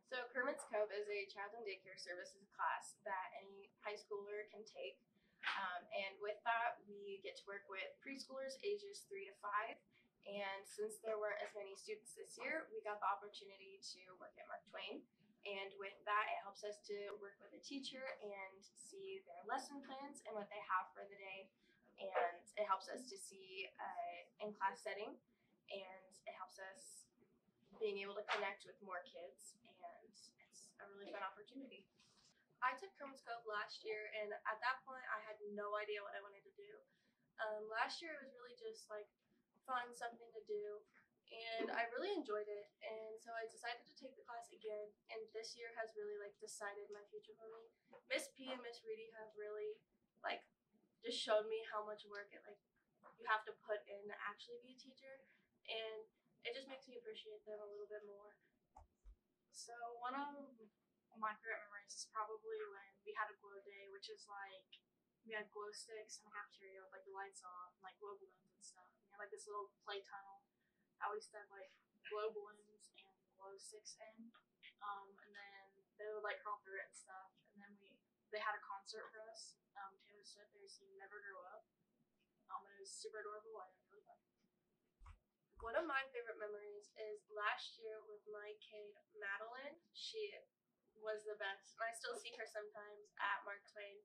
So Kermit's Cove is a child and daycare services class that any high schooler can take. And with that, we get to work with preschoolers ages 3 to 5. And since there weren't as many students this year, we got the opportunity to work at Mark Twain. And with that, it helps us to work with a teacher and see their lesson plans and what they have for the day. And it helps us to see in-class setting, and it helps us being able to connect with more kids, and it's a really fun opportunity. I took Kermit's Cove last year, and at that point, I had no idea what I wanted to do. Last year, it was really just like fun, something to do, and I really enjoyed it. And so I decided to take the class again, and this year has really decided my future for me. Miss P and Miss Reedy have really just showed me how much work you have to put in to actually be a teacher, and it just makes me appreciate them a little bit more. So one of my favorite memories is probably when we had a glow day, which is we had glow sticks in the cafeteria with the lights off and glow balloons and stuff. We had this little play tunnel that we stuck glow balloons and glow sticks in, and then they would crawl through it and stuff. And then they had a concert for us. Taylor Swift, they sing "Never Grow Up." It was super adorable and really fun. One of my favorite memories is last year with my kid, Madeline. She was the best, and I still see her sometimes at Mark Twain.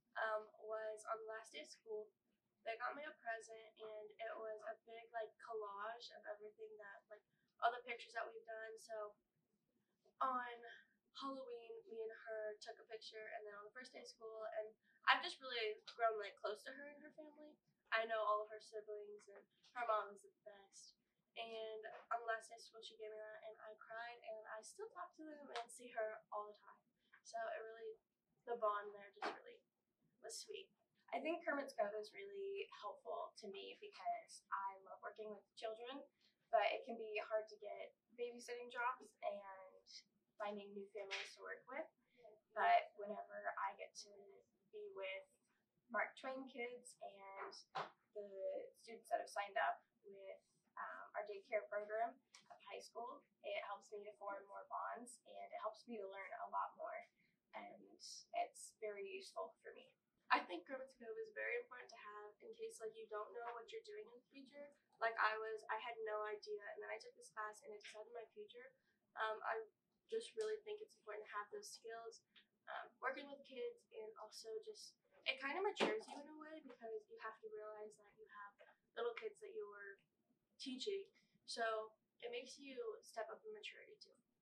Was on the last day of school. They got me a present, and it was a big collage of everything that all the pictures that we've done. So on Halloween, me and her took a picture, and then on the first day of school, and I've just really grown close to her and her family. I know all of her siblings, and her mom is the best. And on the last day of school, she gave me that, and I cried, and I still talk to them and see her all the time. So the bond there just really was sweet. I think Kermit's Cove is really helpful to me because I love working with children, but it can be hard to get babysitting jobs and finding new families to work with. But whenever I get to be with Mark Twain kids and the students that have signed up with our daycare program at high school, it helps me to form more bonds, and it helps me to learn a lot more, and it's very useful for me. I think Kermit's Cove is very important to have in case you don't know what you're doing in the future. I had no idea, and then I took this class and it decided my future. I just really think it's important to have those skills, working with kids, and also just it kind of matures you in a way because you have to realize that you have little kids that you're teaching, so it makes you step up in maturity too.